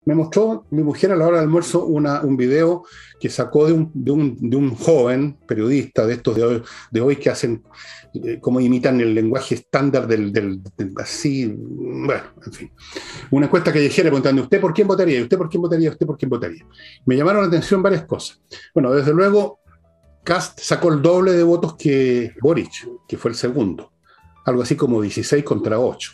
me mostró mi mujer a la hora del almuerzo un video que sacó de un joven periodista de estos de hoy que hacen, como imitan el lenguaje estándar así, bueno, en fin. Una encuesta callejera preguntando, ¿usted por quién votaría? ¿Usted por quién votaría? ¿Usted por quién votaría? Me llamaron la atención varias cosas. Bueno, desde luego, Kast sacó el doble de votos que Boric, que fue el segundo. Algo así como 16 contra 8.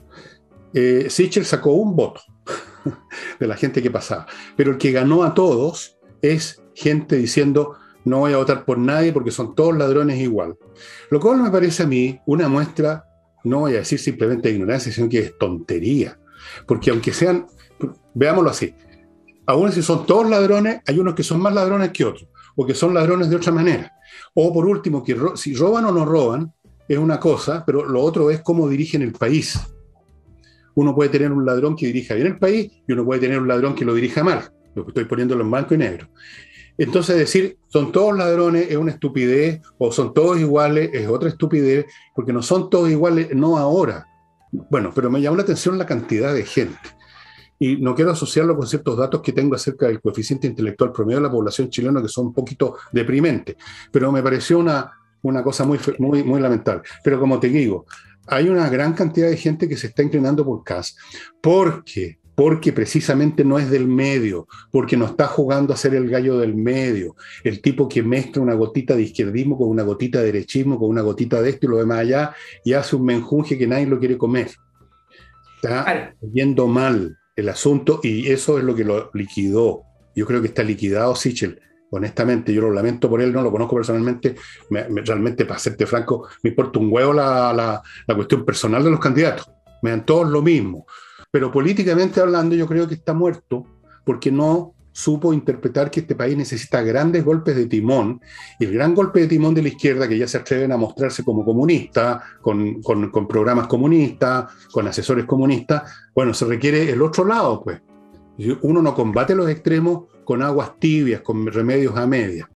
Sichel sacó un voto de la gente que pasaba. Pero el que ganó a todos es gente diciendo no voy a votar por nadie porque son todos ladrones igual. Lo cual me parece a mí una muestra, no voy a decir simplemente de ignorancia, sino que es tontería. Porque aunque sean, veámoslo así, aún si son todos ladrones, hay unos que son más ladrones que otros, o que son ladrones de otra manera. O por último, que si roban o no roban, es una cosa, pero lo otro es cómo dirigen el país. Uno puede tener un ladrón que dirija bien el país y uno puede tener un ladrón que lo dirija mal. Lo que estoy poniéndolo en blanco y negro. Entonces decir, son todos ladrones es una estupidez, o son todos iguales es otra estupidez, porque no son todos iguales, no ahora. Bueno, pero me llamó la atención la cantidad de gente. Y no quiero asociarlo con ciertos datos que tengo acerca del coeficiente intelectual promedio de la población chilena, que son un poquito deprimentes, pero me pareció una cosa muy lamentable. Pero como te digo, hay una gran cantidad de gente que se está inclinando por Kast, porque precisamente no es del medio, porque no está jugando a ser el gallo del medio, el tipo que mezcla una gotita de izquierdismo con una gotita de derechismo, con una gotita de esto y lo demás allá, y hace un menjunje que nadie lo quiere comer. Está yendo mal el asunto y eso es lo que lo liquidó. Yo creo que está liquidado Sichel. Honestamente, yo lo lamento por él, no lo conozco personalmente. Realmente, para serte franco, me importa un huevo la cuestión personal de los candidatos. Me dan todos lo mismo. Pero políticamente hablando, yo creo que está muerto porque no supo interpretar que este país necesita grandes golpes de timón, y el gran golpe de timón de la izquierda, que ya se atreven a mostrarse como comunistas, con programas comunistas, con asesores comunistas, bueno, se requiere el otro lado, pues. Uno no combate los extremos con aguas tibias, con remedios a medias.